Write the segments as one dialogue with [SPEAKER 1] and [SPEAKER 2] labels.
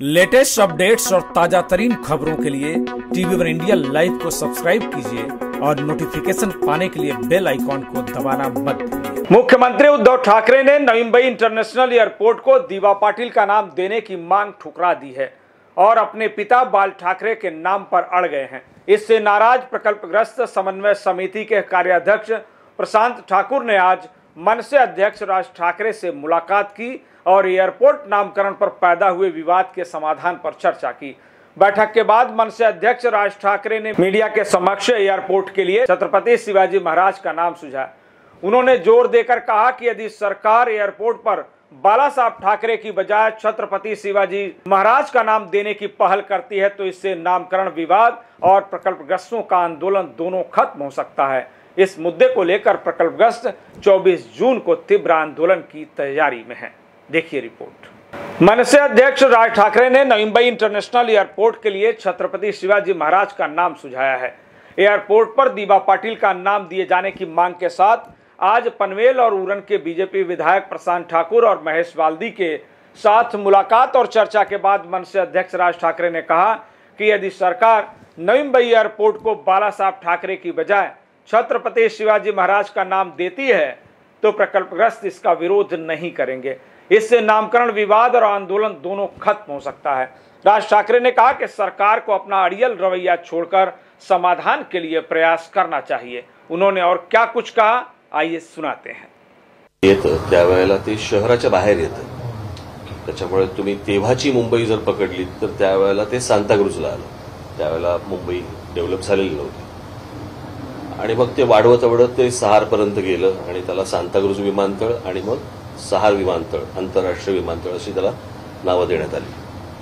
[SPEAKER 1] Latest updates और ताजा तरीन खबरों के लिए टीवी वन इंडिया लाइव को सब्सक्राइब कीजिए और नोटिफिकेशन पाने के लिए बेल आइकॉन को दबाना मत भूलिए।
[SPEAKER 2] मुख्यमंत्री उद्धव ठाकरे ने नवी मुंबई इंटरनेशनल एयरपोर्ट को दीवा पाटिल का नाम देने की मांग ठुकरा दी है और अपने पिता बाल ठाकरे के नाम पर अड़ गए हैं। इससे नाराज प्रकल्पग्रस्त समन्वय समिति के कार्याध्यक्ष प्रशांत ठाकुर ने आज मनसे अध्यक्ष राज ठाकरे से मुलाकात की और एयरपोर्ट नामकरण पर पैदा हुए विवाद के समाधान पर चर्चा की। बैठक के बाद मनसे अध्यक्ष राज ठाकरे ने मीडिया के समक्ष एयरपोर्ट के लिए छत्रपति शिवाजी महाराज का नाम सुझाया। उन्होंने जोर देकर कहा कि यदि सरकार एयरपोर्ट पर बाला साहब ठाकरे की बजाय छत्रपति शिवाजी महाराज का नाम देने की पहल करती है तो इससे नामकरण विवाद और प्रकल्पग्रस्तों का आंदोलन दोनों खत्म हो सकता है। इस मुद्दे को लेकर प्रकल्पग्रस्त 24 जून को तीव्र आंदोलन की तैयारी में हैं। देखिए रिपोर्ट। मनसे अध्यक्ष राज ठाकरे ने नवी मुंबई इंटरनेशनल एयरपोर्ट के लिए छत्रपति शिवाजी महाराज का नाम सुझाया है। एयरपोर्ट पर दीवा पाटिल का नाम दिए जाने की मांग के साथ आज पनवेल और उरण के बीजेपी विधायक प्रशांत ठाकुर और महेश वाल्दी के साथ मुलाकात और चर्चा के बाद मनसे अध्यक्ष राज ठाकरे ने कहा कि यदि सरकार नवी मुंबई एयरपोर्ट को बाला साहब ठाकरे की बजाय छत्रपति शिवाजी महाराज का नाम देती है तो प्रकल्पग्रस्त इसका विरोध नहीं करेंगे। इससे नामकरण विवाद और आंदोलन दोनों खत्म हो सकता है। राज ठाकरे ने कहा कि सरकार को अपना अड़ियल रवैया छोड़कर समाधान के लिए प्रयास करना चाहिए। उन्होंने और क्या कुछ कहा, आइए सुनाते हैं।
[SPEAKER 3] येतं त्यावेळेला ते शहराच्या बाहेर येतं, त्याच्यामुळे तुम्ही तेव्हाची मुंबई जर पकडली तर त्यावेळेला ते सांताक्रूजला आलं। त्यावेळेला मुंबई डेव्हलप झालेली नव्हती आणि मग ते वाढवत ते सहारपर्यंत गेलं आणि त्याला सांताक्रूज विमानतळ आणि मग सहार विमानतळ, आंतरराष्ट्रीय विमानतळ अशी त्याला नावं देण्यात आली।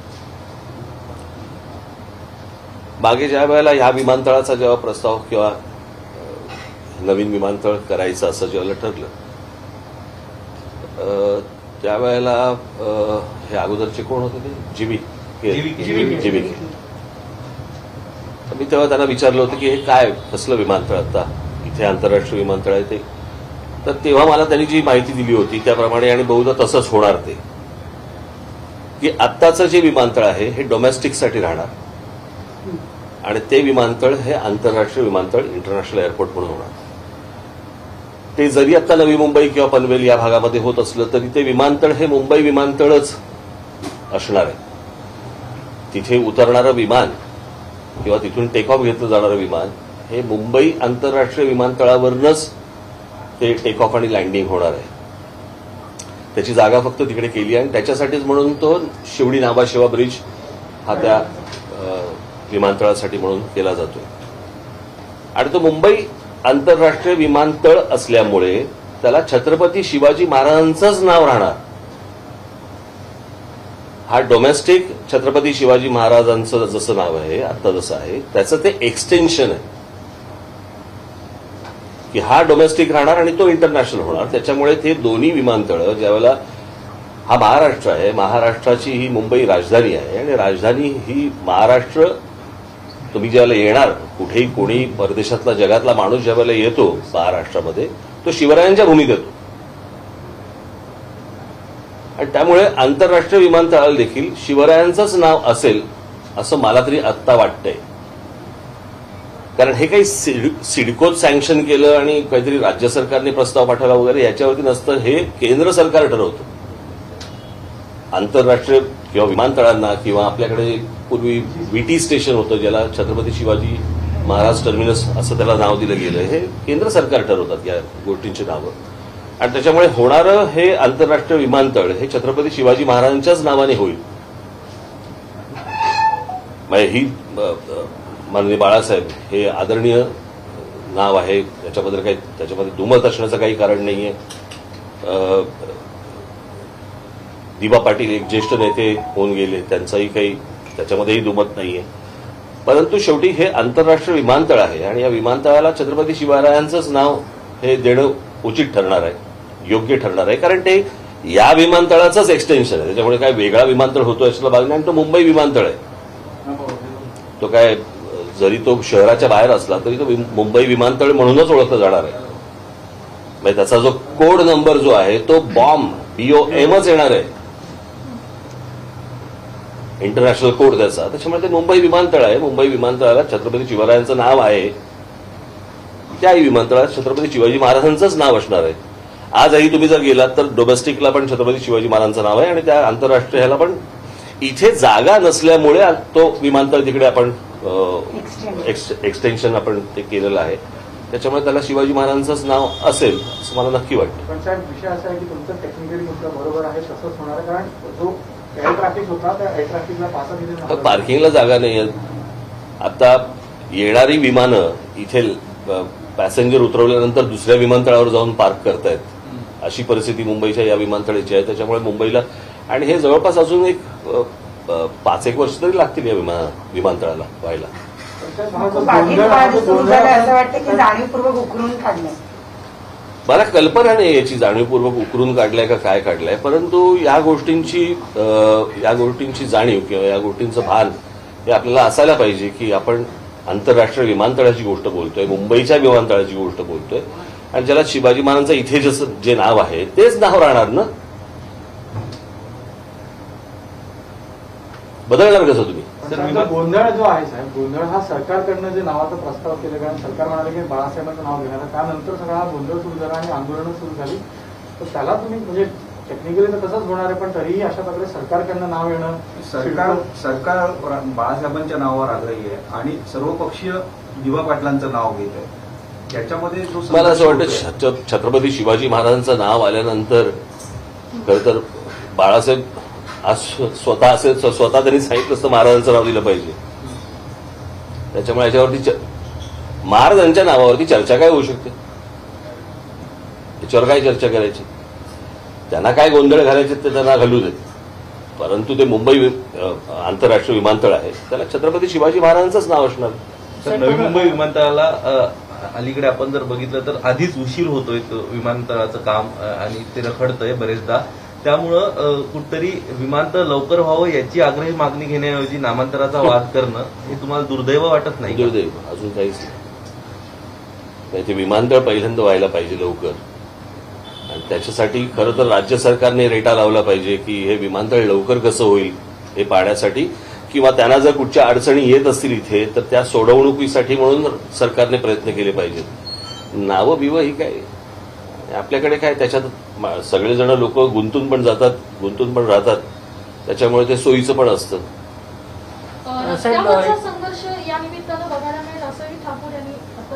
[SPEAKER 3] मागे ज्या वेळेला ह्या विमानतळाचा जेव्हा प्रस्ताव किंवा नवीन विमानतळ करायचं असं जेव्हा ठरलं त्यावेळेला हे अगोदरचे कोण होते ते जीबीके मी तेव्हा त्यांना विचारलं होतं की हे काय कसलं विमानतळ आता इथे आंतरराष्ट्रीय विमानतळ आहे ते, तर तेव्हा मला त्यांनी जी माहिती दिली होती त्याप्रमाणे आणि बहुधा तसंच होणार ते की आत्ताचं जे विमानतळ आहे हे डोमेस्टिकसाठी राहणार आणि ते विमानतळ हे आंतरराष्ट्रीय विमानतळ इंटरनॅशनल एअरपोर्ट म्हणून होणार। ते जरी आता नवी मुंबई किंवा पनवेल या भागामध्ये होत असलं तरी ते विमानतळ हे मुंबई विमानतळच असणार आहे। तिथे उतरणारं विमान किंवा तिथून टेक ऑफ घेतलं जाणारं विमान हे मुंबई आंतरराष्ट्रीय विमानतळावरूनच ते टेक ऑफ आणि लँडिंग होणार आहे। त्याची जागा फक्त तिकडे केली आहे आणि त्याच्यासाठीच म्हणून तो शिवडी नाभाशेवा ब्रिज हा त्या विमानतळासाठी म्हणून केला जातोय आणि तो मुंबई आंतरराष्ट्रीय विमानतळ असल्यामुळे त्याला छत्रपती शिवाजी महाराजांचंच नाव राहणार। हा डोमेस्टिक छत्रपती शिवाजी महाराजांचं जसं नाव आहे आता जसं आहे त्याचं ते एक्सटेन्शन आहे की हा डोमेस्टिक राहणार आणि तो इंटरनॅशनल होणार। त्याच्यामुळे ते दोन्ही विमानतळ ज्यावेळेला हा महाराष्ट्र आहे, महाराष्ट्राची ही मुंबई राजधानी आहे आणि राजधानी ही महाराष्ट्र तुम्ही ज्यावेळेला येणार कुठेही कोणी परदेशातला जगातला माणूस ज्यावेळेला येतो महाराष्ट्रामध्ये तो शिवरायांच्या भूमीत येतो आणि त्यामुळे आंतरराष्ट्रीय विमानतळाला देखील शिवरायांचंच नाव असेल असं मला तरी आत्ता वाटतंय। कारण हे काही सिडकोत सँक्शन केलं आणि काहीतरी राज्य सरकारने प्रस्ताव पाठवला वगैरे याच्यावरती नसतं, हे केंद्र सरकार ठरवतं। आंतरराष्ट्रीय किंवा विमानतळांना किंवा आपल्याकडे पूर्वी VT स्टेशन होतं ज्याला छत्रपती शिवाजी महाराज टर्मिनस असं त्याला नाव दिलं गेलं, हे केंद्र सरकार ठरवतात या गोष्टींची नावं आणि त्याच्यामुळे होणारं हे आंतरराष्ट्रीय विमानतळ हे छत्रपती शिवाजी महाराजांच्याच नावाने होईल। ही माननीय बाळासाहेब हे आदरणीय नाव आहे, त्याच्यामध्ये दुमत असण्याचं काही कारण नाहीये। दिवा पाटील एक ज्येष्ठ नेते होऊन गेले, त्यांचाही काही त्याच्यामध्येही दुमत नाहीये, परंतु शेवटी हे आंतरराष्ट्रीय विमानतळ आहे आणि या विमानतळाला छत्रपती शिवरायांचंच नाव हे देणं उचित ठरणार आहे, योग्य ठरणार आहे। कारण ते या विमानतळाचंच एक्सटेन्शन आहे, त्याच्यामुळे काय वेगळा विमानतळ होतो याला भाग नाही आणि तो मुंबई विमानतळ आहे। तो काय जरी तो शहराच्या बाहेर असला तरी तो मुंबई विमानतळ म्हणूनच ओळखलं जाणार आहे। म्हणजे त्याचा जो कोड नंबर जो आहे तो BOM's येणार आहे। इंटरनॅशनल कोड त्याचा, त्याच्यामुळे ते मुंबई विमानतळ आहे. मुंबई विमानतळाला छत्रपती शिवरायांचं नाव आहे. त्याही विमानतळात छत्रपती शिवाजी महाराजांचंच नाव असणार आहे. आजही तुम्ही जर गेलात तर डोमेस्टिकला पण छत्रपती शिवाजी महाराजांचं नाव आहे आणि त्या आंतरराष्ट्रीय ह्याला पण इथे जागा नसल्यामुळे तो विमानतळ तिकडे आपण एक्सटेन्शन आपण ते केलेलं आहे. त्याच्यामुळे त्याला शिवाजी महाराजांचंच नाव असेल असं मला नक्की वाटतं.
[SPEAKER 4] पण साहेब विषय असा आहे की तुमचं टेक्निकली मुद्दा बरोबर आहे, तसंच होणार आहे. कारण जो एअर ट्रॅफिक होता त्या एअर ट्रॅफिकला पासा
[SPEAKER 3] पार्किंगला जागा नाही आहे. आता येणारी विमानं इथे पॅसेंजर उतरवल्यानंतर दुसऱ्या विमानतळावर जाऊन पार्क करतायत, अशी परिस्थिती मुंबईच्या या विमानतळाची आहे. त्याच्यामुळे मुंबईला आणि हे जवळपास अजून एक 5-1 वर्ष तरी लागतील या विमानतळाला व्हायला. मला कल्पना नाही याची जाणीवपूर्वक उकरून काढलाय का काय काढलाय, परंतु या गोष्टींची जाणीव किंवा या गोष्टींचं भान हे आपल्याला असायला पाहिजे की आपण आंतरराष्ट्रीय विमानतळाची गोष्ट बोलतोय, मुंबईच्या विमानतळाची गोष्ट बोलतोय आणि ज्याला शिवाजी महाराजांचं इथे जसं जे नाव आहे तेच नाव राहणार ना. बदलणार कसं तुम्ही?
[SPEAKER 4] गोंधळ जो आहे साहेब, गोंधळ हा सरकारकडनं जे नावाचा प्रस्ताव केला, कारण सरकार म्हणाले की बाळासाहेबांचं नाव घेणार, त्यानंतर सगळा हा गोंधळ सुरू झाला आणि आंदोलनं सुरू झाली. तर त्याला तुम्ही म्हणजे टेक्निकली तर तसंच होणार आहे, पण तरीही अशा प्रकारे सरकारकडनं नाव येणं,
[SPEAKER 5] सरकार बाळासाहेबांच्या नावावर आग्रही आहे आणि सर्वपक्षीय दिवा पाटलांचं नाव घेत आहे. त्याच्यामध्ये
[SPEAKER 3] मला असं वाटतं छत्रपती शिवाजी महाराजांचं नाव आल्यानंतर खरं तर बाळासाहेब आज स्वतः त्यांनी सांगितलं असतं महाराजांचं नाव दिलं पाहिजे. त्याच्यामुळे याच्यावरती महाराजांच्या नावावरती चर्चा काय होऊ शकते? याच्यावर काय चर्चा करायची? त्यांना काय गोंधळ घालायचे ते त्यांना घालू देत, परंतु ते मुंबई आंतरराष्ट्रीय विमानतळ आहे, त्याला छत्रपती शिवाजी महाराजांचंच नाव असणार.
[SPEAKER 6] तर नवी मुंबई विमानतळाला अलीकडे आपण जर बघितलं तर आधीच उशीर होतोय विमानतळाचं काम आणि ते रखडतंय बरेचदा. त्यामुळं कुठतरी विमानतळ लवकर व्हावं याची आग्रही मागणी घेण्याऐवजी नामांतराचा वाद करणं हे तुम्हाला दुर्दैव वाटत नाही?
[SPEAKER 3] दुर्दैव, अजून काहीच नाही. ते विमानतळ पहिल्यांदा व्हायला पाहिजे लवकर आणि त्याच्यासाठी खरं तर राज्य सरकारने रेटा लावला पाहिजे की हे विमानतळ लवकर कसं होईल हे पाहण्यासाठी, किंवा त्यांना जर कुठच्या अडचणी येत असतील इथे तर त्या सोडवणुकीसाठी म्हणून सरकारने प्रयत्न केले पाहिजेत. नावं बिवं ही काय आपल्याकडे काय, त्याच्यात सगळेजण लोक गुंतून पण जातात, गुंतून पण राहतात, त्याच्यामुळे ते सोयीचं पण असतं.
[SPEAKER 7] संघर्ष या निमित्तानं बघायला मिळेल असंही ठाकूर यांनी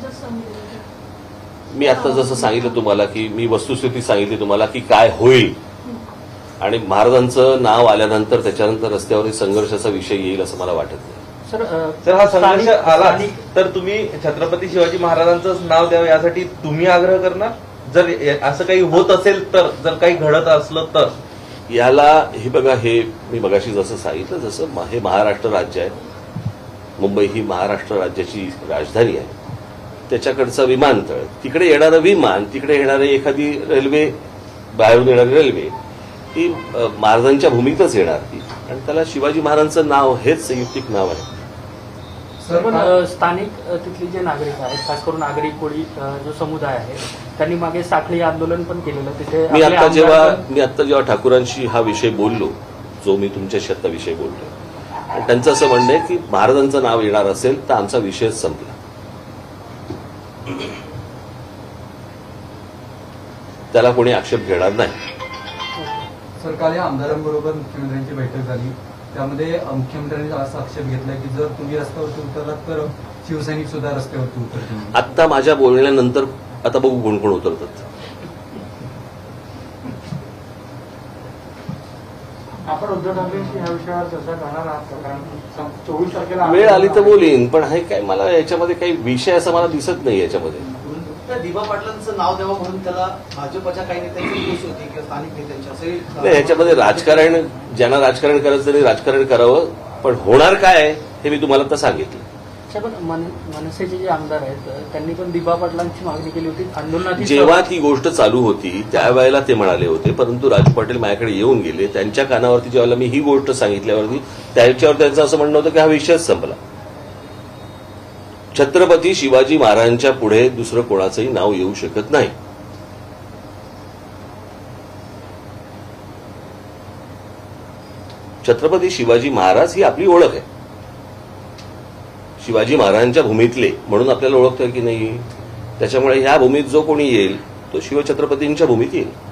[SPEAKER 3] मी आता जसं सांगितलं तुम्हाला की मी वस्तुस्थिती सांगितली तुम्हाला की काय होईल आणि महाराजांचं नाव आल्यानंतर त्याच्यानंतर रस्त्यावरील संघर्षाचा विषय येईल असं मला वाटत नाही.
[SPEAKER 6] सर हा संघर्ष आला तर तुम्ही छत्रपती शिवाजी महाराजांचंच नाव द्यावं यासाठी तुम्ही आग्रह करणार? जर असं काही होत असेल तर, जर काही घडत असलं तर?
[SPEAKER 3] याला हे बघा, हे मी मगाशी जसं सांगितलं, जसं हे महाराष्ट्र राज्य आहे, मुंबई ही महाराष्ट्र राज्याची राजधानी आहे, त्याच्याकडचं विमानतळ, तिकडे येणारं विमान, तिकडे येणारी एखादी रेल्वे, बाहेरून येणारी रेल्वे ही महाराजांच्या भूमीतच येणार ती, आणि त्याला शिवाजी महाराजांचं नाव हेच संयुक्तिक नाव आहे.
[SPEAKER 8] पण स्थानिक तिथले जे नागरिक आहेत, खास करून आगरी कोळी जो समुदाय आहे, त्यांनी मागे साखळी आंदोलन पण केलेलं तिथे.
[SPEAKER 3] मी आता जेव्हा ठाकूरांशी हा विषय बोललो, जो मी तुमच्याशी आता विषय बोललो, आणि त्यांचं असं म्हणणं आहे की महाराजांचं नाव येणार असेल तर आमचा विषयच संपला. त्याला कोणी आक्षेप घेणार नाही.
[SPEAKER 9] सर, काल या आमदारांबरोबर मुख्यमंत्र्यांची बैठक झाली, त्यामध्ये मुख्यमंत्र्यांनी असा आक्षेप घेतला की जर तुम्ही रस्त्यावरती उतरलात तर शिवसैनिक सुद्धा रस्त्यावरती उतरतील.
[SPEAKER 3] आता माझ्या बोलण्यानंतर आता बघू कोण कोण उतरतात.
[SPEAKER 4] आपण उद्धव ठाकरेंशी ह्या विषयावर चर्चा करणार आहात? कारण 24 तारखेला
[SPEAKER 3] वेळ आली तर बोलीन, पण हे काय मला याच्यामध्ये काही विषय असं मला दिसत नाही. याच्यामध्ये
[SPEAKER 10] दिवा पाटलांचं नाव द्यावं म्हणून त्याला भाजपच्या काही नेत्यांची खुश होती किंवा स्थानिक नेत्यांची असेल.
[SPEAKER 3] ह्याच्यामध्ये राजकारण, ज्यांना राजकारण करायचं त्यांनी राजकारण करावं, पण होणार काय हे मी तुम्हाला आता सांगितलं.
[SPEAKER 8] पण मनसेचे जे आमदार आहेत त्यांनी पण दिवा पाटलांची मागणी केली होती आंदोलनात.
[SPEAKER 3] जेव्हा ती गोष्ट चालू होती त्यावेळेला ते म्हणाले होते, परंतु राजू पाटील माझ्याकडे येऊन गेले, त्यांच्या कानावरती ज्यावेळेला मी ही गोष्ट सांगितल्यावरती त्याच्यावर त्यांचं असं म्हणणं होतं की हा विषयच संपला. छत्रपती शिवाजी महाराजांच्या पुढे दुसरं कोणाचंही नाव येऊ शकत नाही. छत्रपती शिवाजी महाराज ही आपली ओळख आहे. शिवाजी महाराजांच्या भूमीतले म्हणून आपल्याला ओळखतोय की नाही. त्याच्यामुळे ह्या भूमीत जो कोणी येईल तो शिवछत्रपतींच्या भूमीत येईल.